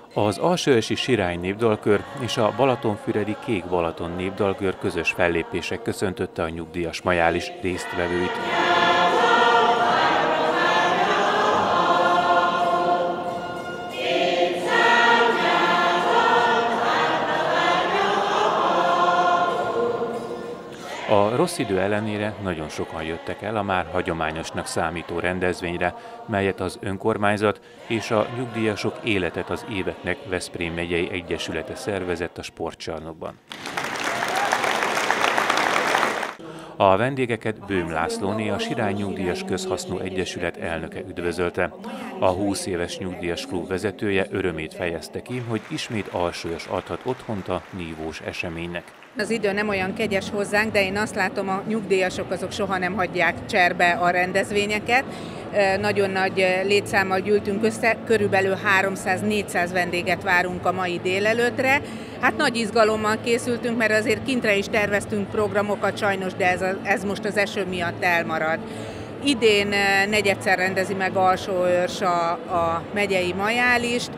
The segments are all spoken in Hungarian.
Az Alsóörsi Sirály Népdalkör és a Balatonfüredi Kék Balaton Népdalkör közös fellépések köszöntötte a nyugdíjas majális résztvevőit. A rossz idő ellenére nagyon sokan jöttek el a már hagyományosnak számító rendezvényre, melyet az önkormányzat és a Nyugdíjasok Életet az Éveknek Veszprém megyei egyesülete szervezett a sportcsarnokban. A vendégeket Bőm Lászlóné, a Sirály Nyugdíjas Közhasznú Egyesület elnöke üdvözölte. A 20 éves nyugdíjas klub vezetője örömét fejezte ki, hogy ismét Alsóörs adhat otthont a nívós eseménynek. Az idő nem olyan kegyes hozzánk, de én azt látom, a nyugdíjasok azok soha nem hagyják cserbe a rendezvényeket. Nagyon nagy létszámmal gyűltünk össze, körülbelül 300-400 vendéget várunk a mai délelőttre. Hát nagy izgalommal készültünk, mert azért kintre is terveztünk programokat sajnos, de ez most az eső miatt elmarad. Idén negyedszer rendezi meg Alsóörs a megyei majálist.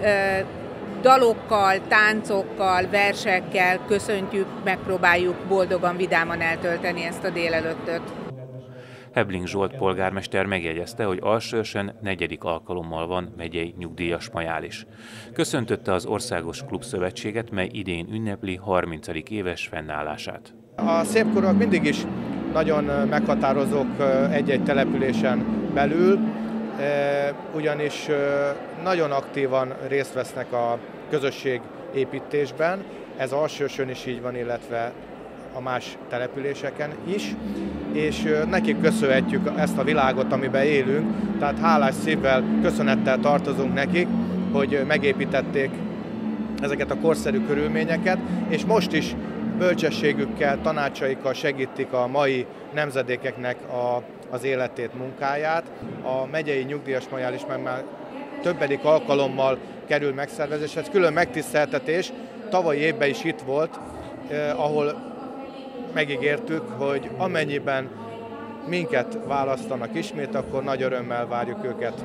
Dalokkal, táncokkal, versekkel köszöntjük, megpróbáljuk boldogan, vidáman eltölteni ezt a délelőttöt. Hebling Zsolt polgármester megjegyezte, hogy Alsóörsön 4. alkalommal van megyei nyugdíjas majális. Köszöntötte az Országos Klubszövetséget, mely idén ünnepli 30. éves fennállását. A szépkorúak mindig is nagyon meghatározók egy-egy településen belül, ugyanis nagyon aktívan részt vesznek a közösségépítésben. Ez Alsóörsön is így van, illetve a más településeken is, és nekik köszönhetjük ezt a világot, amiben élünk, tehát hálás szívvel, köszönettel tartozunk nekik, hogy megépítették ezeket a korszerű körülményeket, és most is bölcsességükkel, tanácsaikkal segítik a mai nemzedékeknek az életét, munkáját. A megyei nyugdíjas majális már többedik alkalommal kerül megszervezésre. Ez külön megtiszteltetés, tavalyi évben is itt volt, ahol megígértük, hogy amennyiben minket választanak ismét, akkor nagy örömmel várjuk őket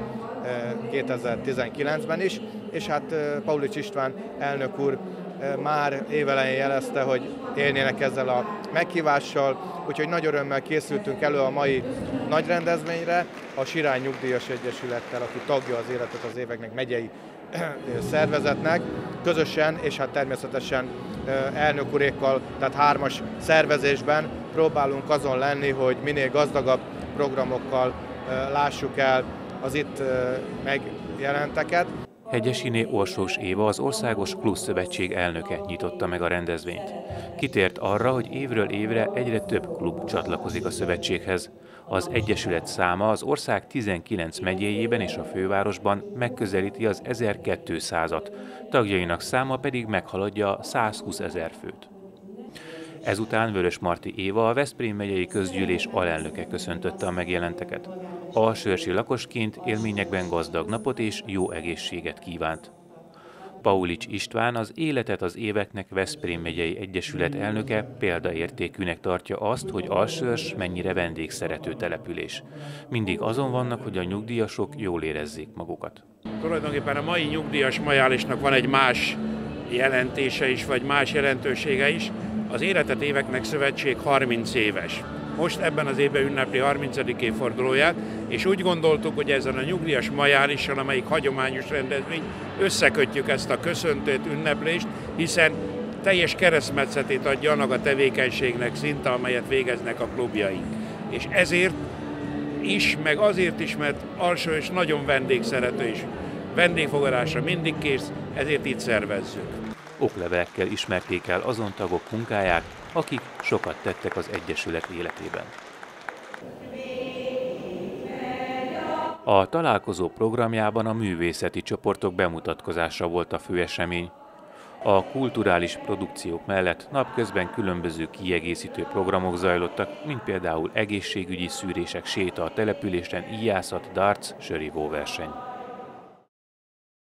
2019-ben is, és hát Paulics István elnök úr már évelején jelezte, hogy élnének ezzel a meghívással, úgyhogy nagy örömmel készültünk elő a mai nagy rendezvényre, a Sirály Nyugdíjas Egyesülettel, aki tagja az Életet az Éveknek megyei szervezetnek, közösen, és hát természetesen elnök urékkal, tehát 3-as szervezésben próbálunk azon lenni, hogy minél gazdagabb programokkal lássuk el az itt megjelenteket. Hegyesiné Orsós Éva, az Országos Klubszövetség elnöke nyitotta meg a rendezvényt. Kitért arra, hogy évről évre egyre több klub csatlakozik a szövetséghez. Az egyesület száma az ország 19 megyéjében és a fővárosban megközelíti az 1200-at, tagjainak száma pedig meghaladja 120 000 főt. Ezután Vörösmarty Éva, a Veszprém megyei közgyűlés alelnöke köszöntötte a megjelenteket. Alsóörsi lakosként élményekben gazdag napot és jó egészséget kívánt. Paulics István, az Életet az Éveknek Veszprém megyei egyesület elnöke példaértékűnek tartja azt, hogy Alsóörs mennyire vendégszerető település. Mindig azon vannak, hogy a nyugdíjasok jól érezzék magukat. Tulajdonképpen a mai nyugdíjas majálisnak van egy más jelentése is, vagy más jelentősége is. Az Életet Éveknek Szövetség 30 éves. Most ebben az évben ünnepli 30. évfordulóját, és úgy gondoltuk, hogy ezen a nyugdíjas majálissal, amelyik hagyományos rendezvény, összekötjük ezt a köszöntőt, ünneplést, hiszen teljes keresztmetszetét adja annak a tevékenységnek szinte, amelyet végeznek a klubjaink. És ezért is, meg azért is, mert Alsóörs nagyon vendégszerető is. Vendégfogadásra mindig kész, ezért itt szervezzük. Oklevelekkel ismerték el azon tagok munkáját, akik sokat tettek az egyesület életében. A találkozó programjában a művészeti csoportok bemutatkozása volt a fő esemény. A kulturális produkciók mellett napközben különböző kiegészítő programok zajlottak, mint például egészségügyi szűrések, séta a településen, íjászat, darts, sörivóverseny.